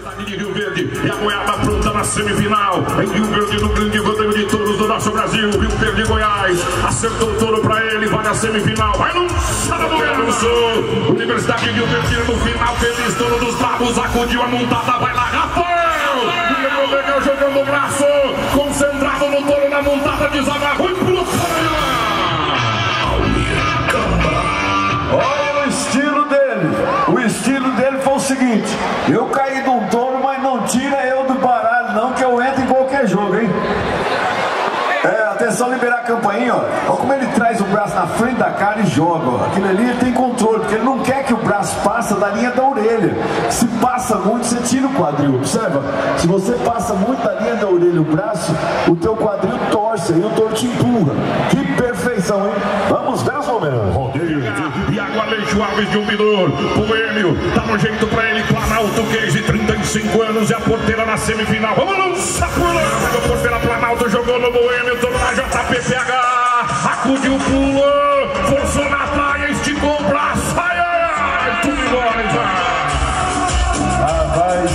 Universidade de Rio Verde e a Goiaba pronta na semifinal. Em Rio Verde, no grande rodeio de touros do nosso Brasil. Rio Verde e Goiás. Acertou o touro pra ele, vai na semifinal. Vai no Saramoia do Sul. Universidade de Rio Verde no final. Feliz, touro dos bravos. Acudiu a montada, vai lá, Rafael. Guilherme Legal jogando o braço. Concentrado no touro na montada, desamarrou e pulou fora. Olha o estilo dele. O estilo dele foi o seguinte: eu caí de um touro, mas não tira eu do baralho não, que eu entro em qualquer jogo, hein? Atenção, liberar a campainha, ó. Olha como ele traz o braço na frente da cara e joga, ó. Aquilo ali ele tem controle, porque ele não quer que o braço passe da linha da orelha. Se passa muito, você tira o quadril. Observa, se você passa muito da linha da orelha o braço, o teu quadril torce e o touro te empurra. Que perfeição, hein? Vamos ver os momentos. Rodeio de Iago Aleixo Alves de Umbidor. Boêmio, tá no jeito pra ele. Planalto Case, 35 anos e a porteira na semifinal. Vamos lançar por lá. A porteira Planalto jogou no Boêmio, todo na JPPH. Acudiu o pulo, forçou na praia, esticou o braço. Ai, ai, ai, tudo embora, rapaz,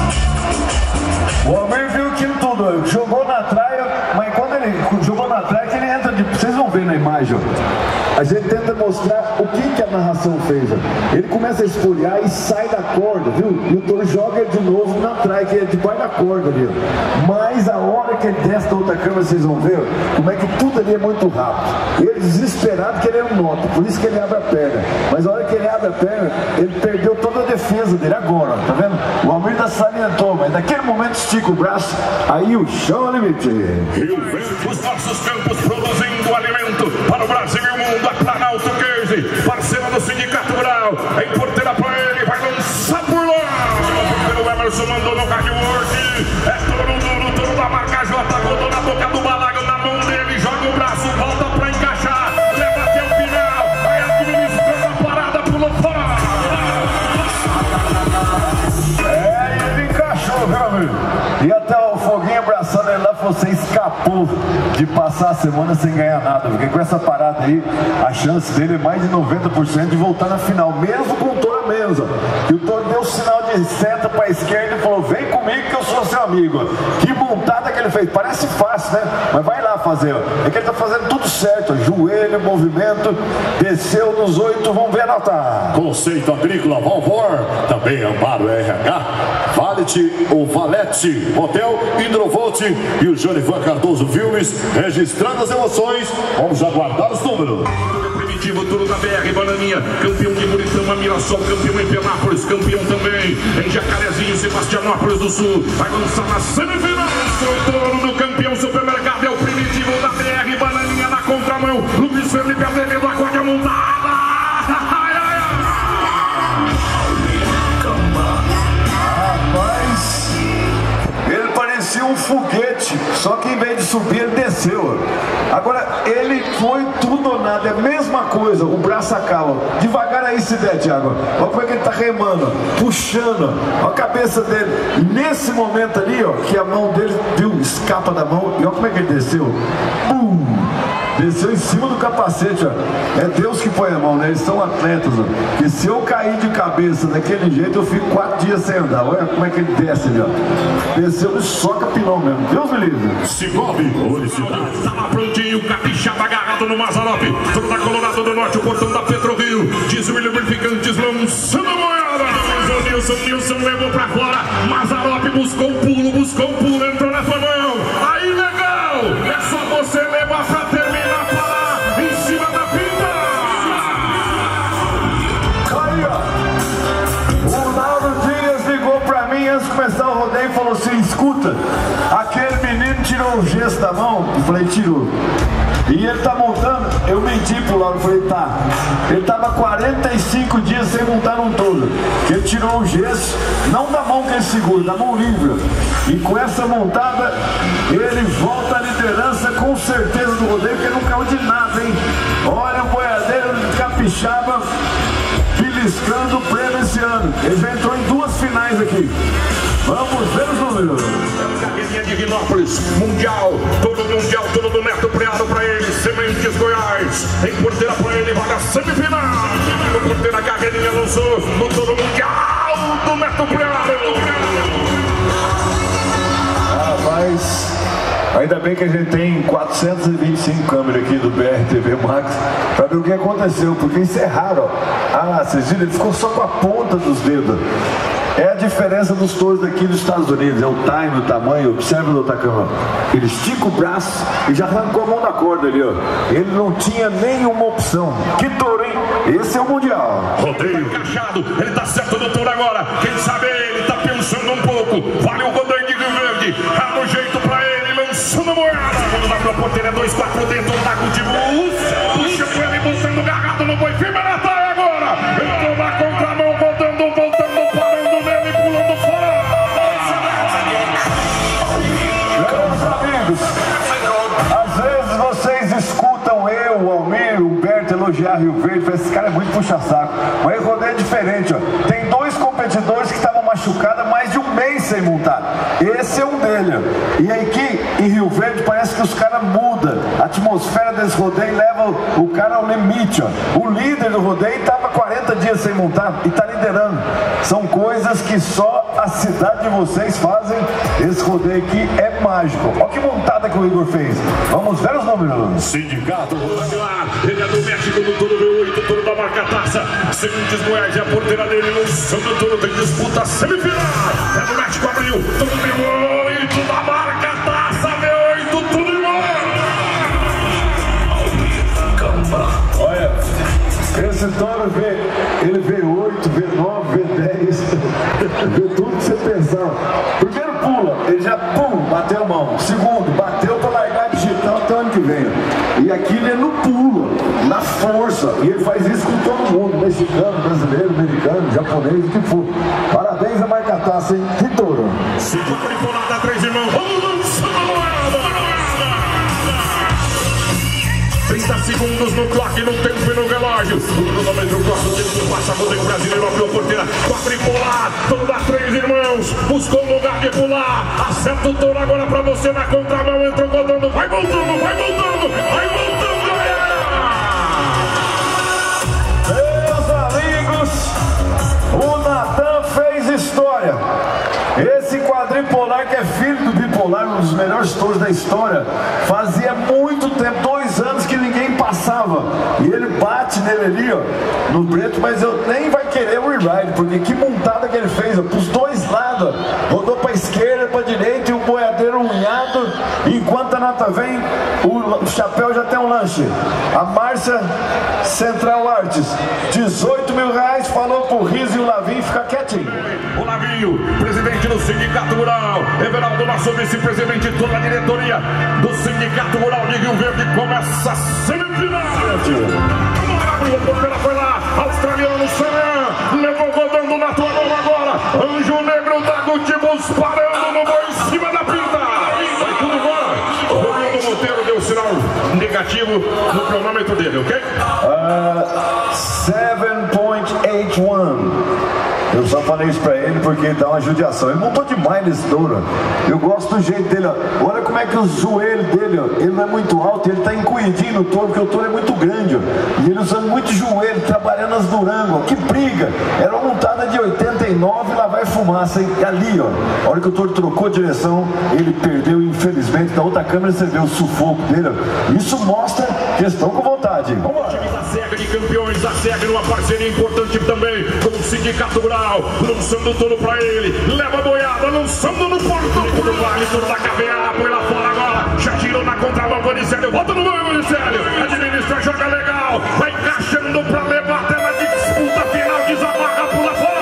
o Almir viu aquilo tudo. Jogou na traia, mas quando ele jogou na traia, que ele entra de... Vocês vão ver na imagem, ó. A gente tenta mostrar o que a narração fez, ó. Ele começa a espoliar e sai da corda, viu? E o touro joga de novo na traia, que é debaixo da corda ali, ó. Mas a hora que ele desce da outra câmera, vocês vão ver, ó, como é que tudo ali é muito rápido. Ele desesperado querendo nota, por isso que ele abre a perna. Mas a hora que ele abre a perna, ele perdeu toda a defesa dele agora, ó, tá vendo? O Almir da salientou, mas naquele momento estica o braço, aí o chão é limite. Rio Verde, os nossos campos produzindo alimento para o Brasil e o mundo. A Planalto Case, parceira do Sindicato Rural, em porteira pra ele, vai lançar por lá. O Emerson mandou no Rádio World. É touro duro, touro da marca J, rodou na boca do balago, na mão dele, joga o braço, volta pra encaixar, leva até o final, vai administrando a parada, pulou fora. Ele encaixou, meu amigo. E até o Foguinho abraçando ele lá, você escapou de passar a semana sem ganhar nada, porque com essa parada aí, a chance dele é mais de 90% de voltar na final, mesmo com o touro a menos, ó. E o touro deu sinal de seta pra esquerda e falou: vem comigo que eu sou seu amigo, ó. Que montada que ele fez, parece fácil, né? Mas vai lá fazer, ó. É que ele tá fazendo tudo certo, ó. Joelho, movimento, desceu nos 8, vamos ver a nota. Conceito Agrícola Valvor, também Amparo RH, Valete ou Valete, Hotel Hidrovolt e o Jorivan Cardoso Filmes, registrando as emoções. Vamos aguardar os números. Primitivo, tudo da BR, Bananinha, campeão de Buritama, Mirassol, campeão em Penápolis, campeão também em Jacarezinho, Sebastianópolis do Sul, vai lançar na semifinal. O trono do campeão supermercado é o Primitivo da BR, Bananinha na contramão, Luiz Felipe Azevedo, acorde a montada. Rapaz, ele parecia um foguete, só que em vez de subir, ele desceu. Agora, ele foi tudo ou nada, é a mesma coisa, o braço acaba. Devagar aí, se der, Thiago. Olha como é que ele tá remando, puxando, olha a cabeça dele. E nesse momento ali, ó, que a mão dele, viu, escapa da mão, e olha como é que ele desceu. Bum! Desceu em cima do capacete, ó. É Deus que põe a mão, né? Eles são atletas, ó. E se eu cair de cabeça daquele jeito, eu fico 4 dias sem andar. Olha como é que ele desce ali, ó. Desceu e soca pilão mesmo. Deus me livre. Cicobi, Publicidade. Tava prontinho, capixaba agarrado no Mazzaropi. Tudo da Colorado do Norte, o portão da PetroRio. Diz o William Lubrificantes, lançando a moeda. Mas o Nilson levou pra fora. Mazzaropi buscou o pulo, entrou na sua mão. Aí, legal! É só você levar pra terminar. Começar o rodeio e falou assim: escuta, aquele menino tirou o gesso da mão. Eu falei: tirou. E ele tá montando. Eu menti pro Lauro, eu falei: tá. Ele tava 45 dias sem montar num touro. Ele tirou o gesso, não da mão que ele segura, da mão livre. E com essa montada, ele volta à liderança com certeza do rodeio, porque não caiu de nada, hein? Olha o boiadeiro de capixaba beliscando o prêmio esse ano. Ele já entrou em 2 finais aqui. Vamos ver os números. Carreirinha de Rinópolis, Mundial, todo do Neto Preado pra ele, Sementes Goiás, em porteira pra ele, vai na semifinal. No porteira, Carreirinha lançou, no todo Mundial do Neto Preado. Ainda bem que a gente tem 425 câmeras aqui do BR-TV Max para ver o que aconteceu, porque isso é raro, ó. Ah, vocês viram? Ele ficou só com a ponta dos dedos. É a diferença dos touros daqui dos Estados Unidos, é o time, o tamanho. Observa o Otacama. Ele estica o braço e já arrancou a mão da corda ali, ó. Ele não tinha nenhuma opção. Que touro, hein? Esse é o Mundial. Rodeio encaixado, ele tá certo do touro agora. Quem sabe ele tá pensando um pouco. Vale o Rodeio de Rio Verde. Tá no jeito pra ele, lançando a moeda. Quando vai pra porteira, 2-4 dentro da Gudibus. Puxa com ele, botando garrado no boi. Firme na taia agora. Entrou na contramão, voltando, parando nele, pulando fora. Meus amigos, às vezes vocês escutam eu, o Almir, o Berto elogiar Rio Verde. Esse cara é muito puxa-saco. Mas o rodeio é diferente, ó. Tem dois competidores que estavam machucados há mais de um mês sem montar. Esse é um deles. E aqui em Rio Verde parece que os caras mudam. A atmosfera desse rodeio leva o cara ao limite, ó. O líder do rodeio estava 40 dias sem montar e está liderando. São coisas que só a cidade de vocês fazem. Esse rodeio aqui é mágico. Olha que montada que o Igor fez. Vamos ver os números. Sindicato Ele é do México, do touro V8, touro da marca Taça. Segundos Goiás e a porteira dele lançando o touro, tem disputa semifinal. É do México, abriu, touro V8 da marca Taça, V8, tudo igual. Olha, esse touro ele V8, V9, V10, vê tudo que você pensar. Primeiro pula, ele já bateu a mão. Segundo, bateu para largar digital até o ano que vem. E aqui ele é no pulo, na força. E ele faz isso com todo mundo, mexicano, brasileiro, americano, japonês, o que for. Parabéns a marca Taça, hein? Que touro. Segunda temporada, 3 irmãos. Vamos lançar a moeda. 30 segundos no clock, no tempo e no relógio. O cronômetro corta, o tempo passa, rodeio brasileiro, abriu a porteira. Quadripolar, toda 3 irmãos. Buscou um lugar de pular. Acerta o touro agora pra você na contramão. Entrou rodando, vai voltando, vai voltando, vai voltando. Meus amigos, o Natan fez história. Esse quadripolar, que é filho do bipolar, um dos melhores touros da história, fazia muito tempo, 2 anos que ninguém passava. E ele bate nele ali, ó, no preto, mas eu nem vai querer o ride, porque que montada que ele fez, ó, pros dois lados, ó. Rodou pra esquerda, pra direita e o boiadeiro unhado. Enquanto a nota vem, o chapéu já tem um lanche. A Márcia Central Artes, 18 mil reais, falou pro Riso e o Lavinho ficar quietinho. O Lavinho, presidente do Sindicato Rural, Everaldo, nosso vice-presidente, toda a diretoria do Sindicato Rural de Rio Verde, começa a semifinal. Abriu a porteira, foi lá, australiano Saran, levou rodando na tua mão agora, Anjo Negro da Gutibus parando no boi em cima da pinta. Vai tudo embora. O Ronaldo Monteiro deu sinal negativo no cronômetro dele, ok? 7.81. Eu só falei isso pra ele porque dá uma judiação. Ele montou demais nesse touro. Eu gosto do jeito dele, ó. Olha como é que o joelho dele, ó. Ele não é muito alto, ele tá encolhidinho no touro, porque o touro é muito grande, ó. E ele usando muito joelho, trabalhando as Durango, ó. Que briga! Era uma montada de 89, lá vai fumaça, hein? E ali, ó. A hora que o touro trocou a direção, ele perdeu, infelizmente. Na outra câmera você vê o sufoco dele, ó. Isso mostra que eles estão com vontade. O time da SEG de campeões, a SEG numa parceria importante também com o Sindicato Rural, lançando o touro pra ele, leva a boiada, lançando no portão do vale, touro da caveira, põe lá fora agora, já girou na contramão, Gonicélio, volta no meio, Gonicélio, administra, joga legal, vai encaixando pra levar até na disputa final, desamarra, pula fora.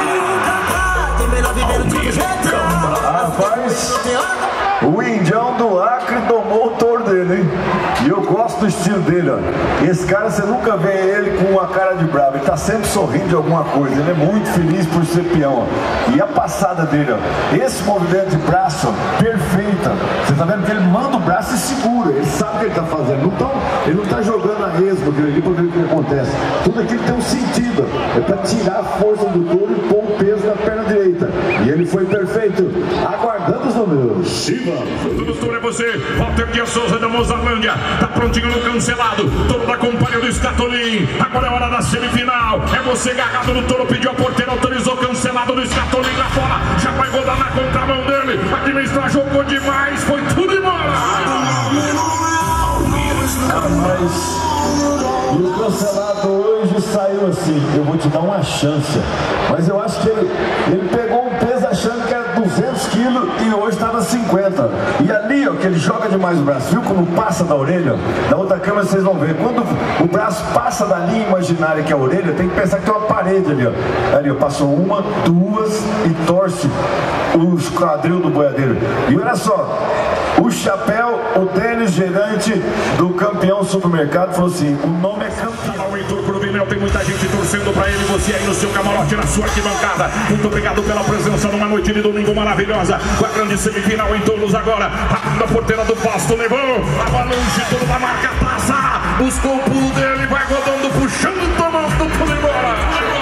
Rapaz, o Indião do Acre tomou o touro dele, hein? E eu gosto do estilo dele, ó. Esse cara, você nunca vê ele com uma cara de bravo. Ele tá sempre sorrindo de alguma coisa. Ele é muito feliz por ser peão, ó. E a passada dele, ó. Esse movimento de braço, ó, perfeita. Você tá vendo que ele manda o braço e segura. Ele sabe o que ele tá fazendo. Ele não tá jogando a esmo aquilo ali pra ver o que acontece. Tudo aquilo tem um sentido. É pra tirar a força do touro e pôr o peso na perna direita. E ele Ele foi perfeito, aguardando os números. Shiva. Doutor, é você, Walter Guia Souza da Mozarlândia. Tá prontinho no cancelado. Touro da companhia do Escatolim. Agora é hora da semifinal. É você agarrado no touro, pediu a porteira, autorizou, cancelado do Escatolim lá fora. Já vai rodar na contramão dele. Administrar, jogou demais, foi tudo embora. Mas e o cancelado hoje saiu assim, eu vou te dar uma chance, mas eu acho que ele pegou um peso achando que era 200 quilos e hoje está nas 50. E ali, ó, que ele joga demais o braço, viu como passa da orelha? Da outra câmera vocês vão ver, quando o braço passa da linha imaginária que é a orelha, tem que pensar que tem uma parede ali, ó. Ali, ó, passou uma, duas e torce os quadril do boiadeiro. E olha só, o chapéu, o tênis gerente do campeão supermercado falou assim, o nome é campeão. O Heitor Cruvinel, tem muita gente torcendo pra ele, você aí no seu camarote, na sua arquibancada. Muito obrigado pela presença numa noite de domingo maravilhosa, com a grande semifinal em Touros agora. A porteira do Pasto levou, avalanche toda da marca taça, buscou o pulo dele, vai rodando, puxando, tomando tudo embora.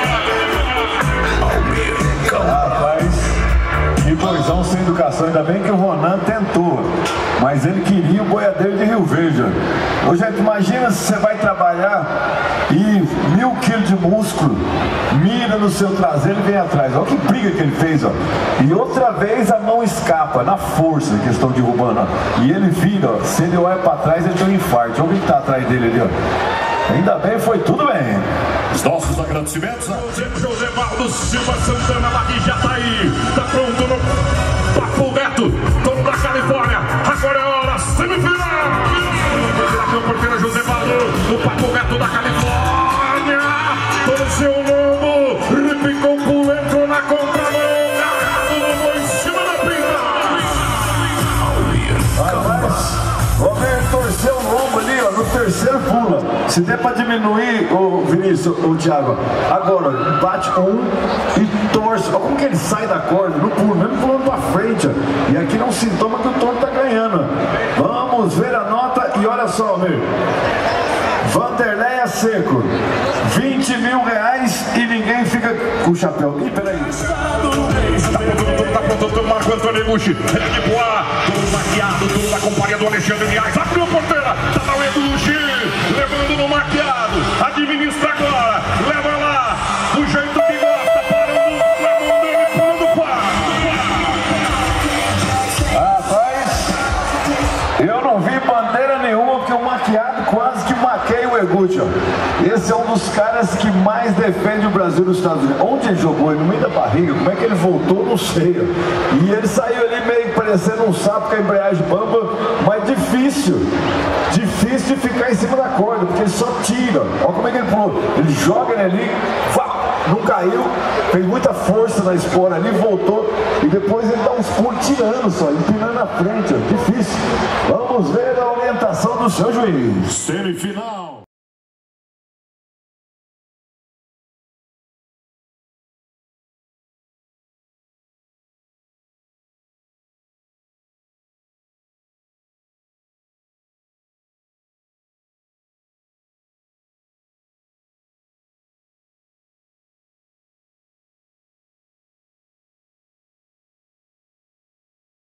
Rapaz, que boizão sem educação, ainda bem que o Ronan tentou, mas ele queria o boiadeiro de Rio Verde. Ô, gente, imagina se você vai trabalhar e 1000 quilos de músculo, mira no seu traseiro e vem atrás. Olha que briga que ele fez, ó. E outra vez a mão escapa, na força que eles estão derrubando, ó. E ele vira, ó. Se ele olha para trás, ele tem um infarto. Olha o que está atrás dele ali, ó. Ainda bem, foi tudo bem. Os nossos agradecimentos. José Valdo Silva Santana daqui já tá aí, tá pronto no papo reto, todo da Califórnia. Agora é hora, semifinal. A porteira José Valdo, no papo reto da Califórnia. Torceu o lombo, repicou o pulo, entrou na contramão, agarrado no boi em cima da pinta. Rapaz, vamos ver, torceu o lombo ali, ó, no terceiro pula. Se der pra diminuir, o Vinícius, o Thiago, agora bate um e torce. Olha como que ele sai da corda, no pulo, mesmo pulando pra frente, ó. E aqui não sintoma que o touro tá ganhando. Vamos ver a nota e olha só, meu. Vanderleia Seco, 20 mil reais e ninguém fica com o chapéu. Ih, peraí. Tá pronto, Marco Antônio Eguchi, de Boa, todo maquiado, todo da companhia do Alexandre Niais. Abriu a porteira, tá na Eguchi, levando no maquiado, administra agora, leva lá, do jeito que gosta, parando na mão dele, pulando para. Rapaz, eu não vi bandeira nenhuma porque o maquiado quase que maquei o Eguchi, ó. Esse é um dos caras que mais defende o Brasil nos Estados Unidos. Onde ele jogou? No meio da barriga. Como é que ele voltou? Não sei. E ele saiu ali meio parecendo um sapo com a embreagem bamba, mas difícil de ficar em cima da corda, porque ele só tira. Olha como é que ele pulou. Ele joga ele ali, não caiu, fez muita força na espora ali, voltou e depois ele dá uns pulos tirando só, empinando na frente, ó. Difícil. Vamos ver a orientação do seu juiz. Semifinal.